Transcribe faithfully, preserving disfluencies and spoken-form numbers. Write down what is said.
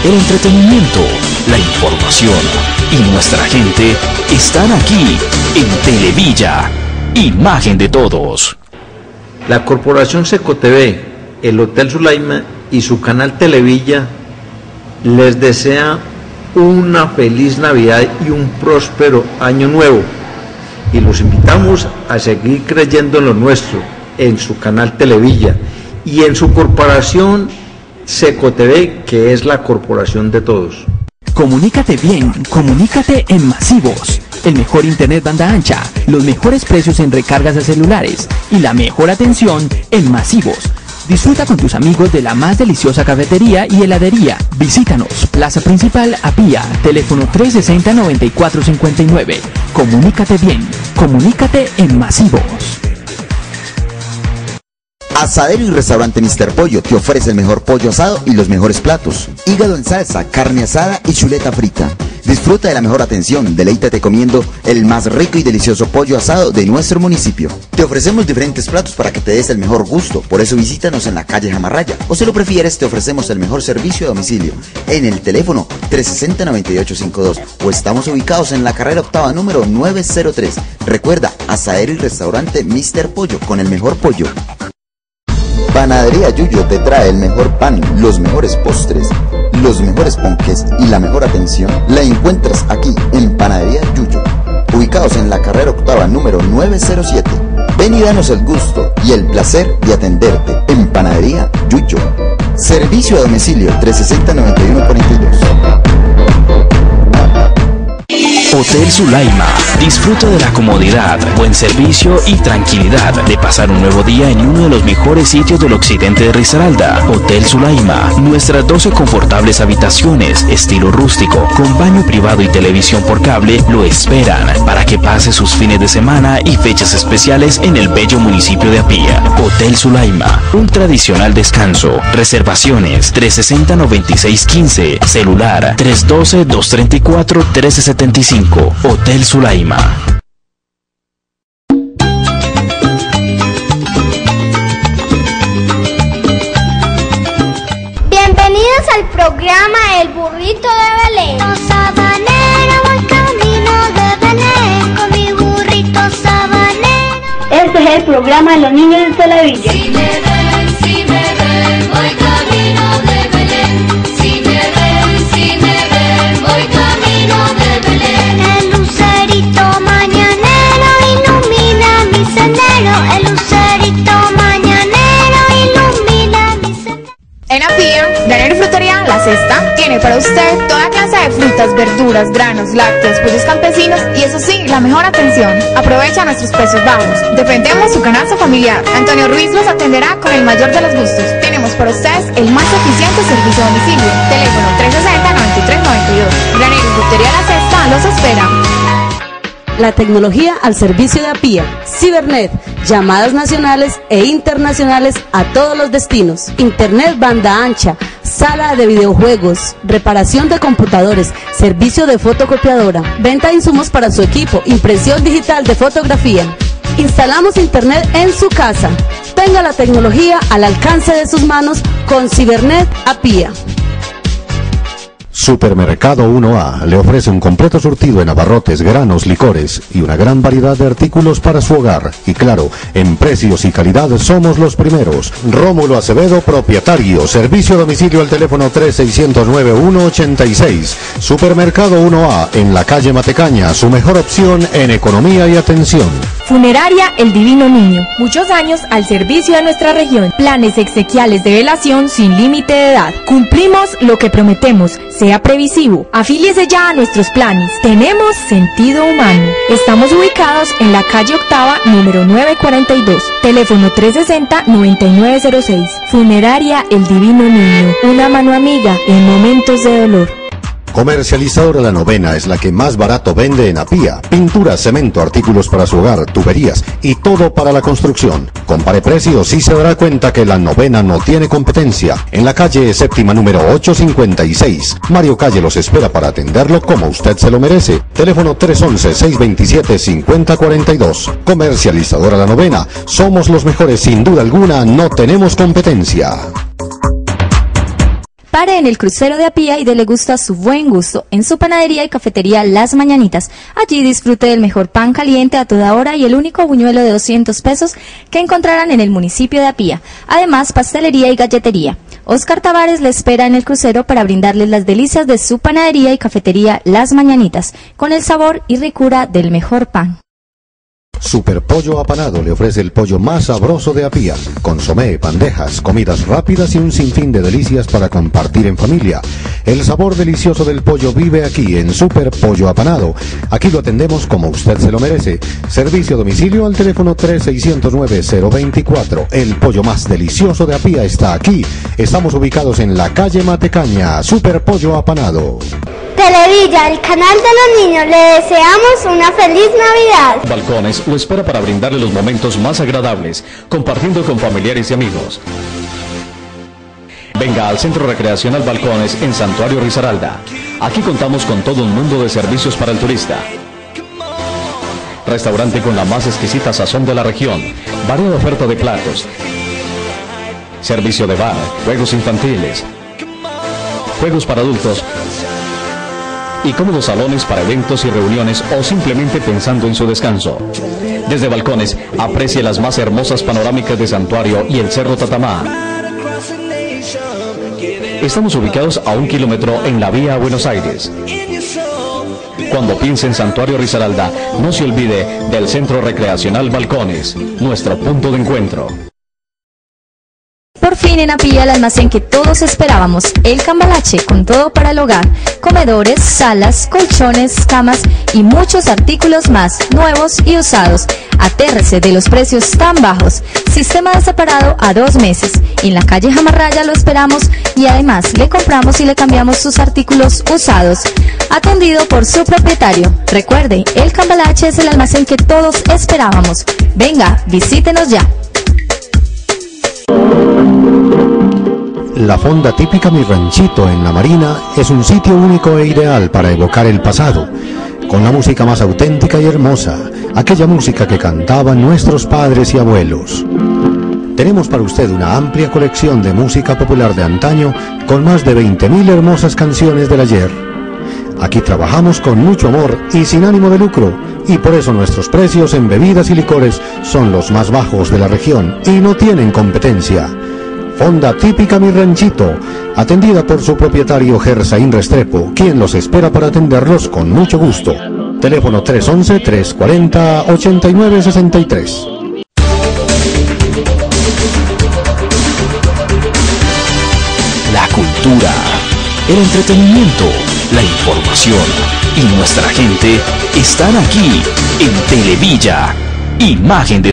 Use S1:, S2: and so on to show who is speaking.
S1: el entretenimiento, la información y nuestra gente están aquí en Televilla, imagen de todos.
S2: La Corporación Seco T V, el Hotel Sulaima y su canal Televilla les desea una feliz Navidad y un próspero año nuevo, y los invitamos a seguir creyendo en lo nuestro, en su canal Televilla y en su corporación Seco T V, que es la corporación de todos.
S3: Comunícate bien, comunícate en Masivos. El mejor internet banda ancha, los mejores precios en recargas de celulares y la mejor atención en Masivos. Disfruta con tus amigos de la más deliciosa cafetería y heladería. Visítanos, Plaza Principal Apía, teléfono trescientos sesenta, noventa y cuatro cincuenta y nueve. Comunícate bien, comunícate en Masivos.
S4: Asadero y Restaurante míster Pollo te ofrece el mejor pollo asado y los mejores platos. Hígado en salsa, carne asada y chuleta frita. Disfruta de la mejor atención, deleítate comiendo el más rico y delicioso pollo asado de nuestro municipio. Te ofrecemos diferentes platos para que te des el mejor gusto, por eso visítanos en la calle Jamarraya, o si lo prefieres te ofrecemos el mejor servicio a domicilio en el teléfono trescientos sesenta, noventa y ocho cincuenta y dos, o estamos ubicados en la carrera octava número nueve cero tres. Recuerda, Asadero y Restaurante míster Pollo, con el mejor pollo. Panadería Yuyo te trae el mejor pan, los mejores postres, los mejores ponques y la mejor atención. La encuentras aquí en Panadería Yuyo, ubicados en la carrera octava número nueve cero siete. Ven y danos el gusto y el placer de atenderte en Panadería Yuyo. Servicio a domicilio trescientos sesenta, noventa y uno cuarenta y dos.
S1: Hotel Sulaima. Disfruta de la comodidad, buen servicio y tranquilidad de pasar un nuevo día en uno de los mejores sitios del occidente de Risaralda. Hotel Sulaima. Nuestras doce confortables habitaciones, estilo rústico, con baño privado y televisión por cable, lo esperan para que pase sus fines de semana y fechas especiales en el bello municipio de Apía. Hotel Sulaima. Un tradicional descanso. Reservaciones trescientos sesenta, noventa y seis quince. Celular trescientos doce, doscientos treinta y cuatro, trece setenta y cinco. Hotel Sulaima.
S5: Bienvenidos al programa El Burrito de Belén. Sabanero, voy camino de Belén con mi burrito sabanero.
S6: Este es el programa de los niños de Televilla.
S5: Si me ven, si me ven, voy camino de Belén. Si me ven, si me ven, voy camino de Belén. El lucerito mañanero ilumina mi sendero. El lucerito mañanero ilumina mi sendero.
S7: En Apía, Granero y Frutería La Cesta tiene para usted toda clase de frutas, verduras, granos, lácteos, pollos campesinos y eso sí, la mejor atención. Aprovecha nuestros precios bajos. Defendemos su canasta familiar. Antonio Ruiz los atenderá con el mayor de los gustos. Tenemos para ustedes el más eficiente servicio a domicilio. Teléfono trescientos sesenta, noventa y tres noventa y dos. Granero y Frutería La Cesta los espera.
S8: La tecnología al servicio de Apía. Cibernet, llamadas nacionales e internacionales a todos los destinos. Internet banda ancha, sala de videojuegos, reparación de computadores, servicio de fotocopiadora, venta de insumos para su equipo, impresión digital de fotografía. Instalamos internet en su casa. Tenga la tecnología al alcance de sus manos con Cibernet Apía.
S9: Supermercado uno A le ofrece un completo surtido en abarrotes, granos, licores y una gran variedad de artículos para su hogar. Y claro, en precios y calidad somos los primeros. Rómulo Acevedo, propietario. Servicio a domicilio al teléfono tres seis cero nueve, uno ocho seis. Supermercado uno A en la calle Matecaña, su mejor opción en economía y atención.
S10: Funeraria El Divino Niño. Muchos años al servicio de nuestra región. Planes exequiales de velación sin límite de edad. Cumplimos lo que prometemos. Sea previsivo. Afíliese ya a nuestros planes. Tenemos sentido humano. Estamos ubicados en la calle Octava, número nueve cuarenta y dos. Teléfono trescientos sesenta, noventa y nueve cero seis. Funeraria El Divino Niño. Una mano amiga en momentos de dolor.
S9: Comercializadora La Novena es la que más barato vende en Apía. Pintura, cemento, artículos para su hogar, tuberías y todo para la construcción. Compare precios y se dará cuenta que La Novena no tiene competencia. En la calle séptima número ochocientos cincuenta y seis. Mario Calle los espera para atenderlo como usted se lo merece. Teléfono tres once, seis veintisiete, cincuenta cuarenta y dos. Comercializadora La Novena. Somos los mejores, sin duda alguna, no tenemos competencia.
S10: Pare en el crucero de Apía y dele gusto a su buen gusto en su panadería y cafetería Las Mañanitas. Allí disfrute del mejor pan caliente a toda hora y el único buñuelo de doscientos pesos que encontrarán en el municipio de Apía. Además, pastelería y galletería. Oscar Tavares le espera en el crucero para brindarles las delicias de su panadería y cafetería Las Mañanitas, con el sabor y ricura del mejor pan.
S9: Super Pollo Apanado le ofrece el pollo más sabroso de Apía. Consomé, bandejas, comidas rápidas y un sinfín de delicias para compartir en familia. El sabor delicioso del pollo vive aquí en Super Pollo Apanado. Aquí lo atendemos como usted se lo merece. Servicio a domicilio al teléfono tres seis cero nueve cero dos cuatro. El pollo más delicioso de Apía está aquí. Estamos ubicados en la calle Matecaña. Super Pollo Apanado.
S6: Televilla, el canal de los niños, le deseamos una feliz Navidad.
S11: Balcones lo espera para brindarle los momentos más agradables, compartiendo con familiares y amigos. Venga al Centro Recreacional Balcones en Santuario Risaralda. Aquí contamos con todo un mundo de servicios para el turista. Restaurante con la más exquisita sazón de la región, variada oferta de platos, servicio de bar, juegos infantiles, juegos para adultos y cómodos salones para eventos y reuniones o simplemente pensando en su descanso. Desde Balcones, aprecie las más hermosas panorámicas de Santuario y el Cerro Tatamá. Estamos ubicados a un kilómetro en la vía a Buenos Aires. Cuando piense en Santuario Risaralda, no se olvide del Centro Recreacional Balcones, nuestro punto de encuentro.
S10: Por fin en Apía, el almacén que todos esperábamos, El Cambalache, con todo para el hogar, comedores, salas, colchones, camas y muchos artículos más, nuevos y usados. Atérrese de los precios tan bajos. Sistema de separado a dos meses. En la calle Jamarraya lo esperamos y además le compramos y le cambiamos sus artículos usados. Atendido por su propietario. Recuerde, El Cambalache es el almacén que todos esperábamos. Venga, visítenos ya.
S9: La fonda típica Mi Ranchito en La Marina es un sitio único e ideal para evocar el pasado, con la música más auténtica y hermosa, aquella música que cantaban nuestros padres y abuelos. Tenemos para usted una amplia colección de música popular de antaño con más de veinte mil hermosas canciones del ayer. Aquí trabajamos con mucho amor y sin ánimo de lucro, y por eso nuestros precios en bebidas y licores son los más bajos de la región y no tienen competencia. Fonda típica Mi Ranchito, atendida por su propietario Gersaín Restrepo, quien los espera para atenderlos con mucho gusto. Teléfono tres once, tres cuarenta, ochenta y nueve sesenta y tres.
S1: La cultura, el entretenimiento, la información y nuestra gente están aquí en Televilla. Imagen de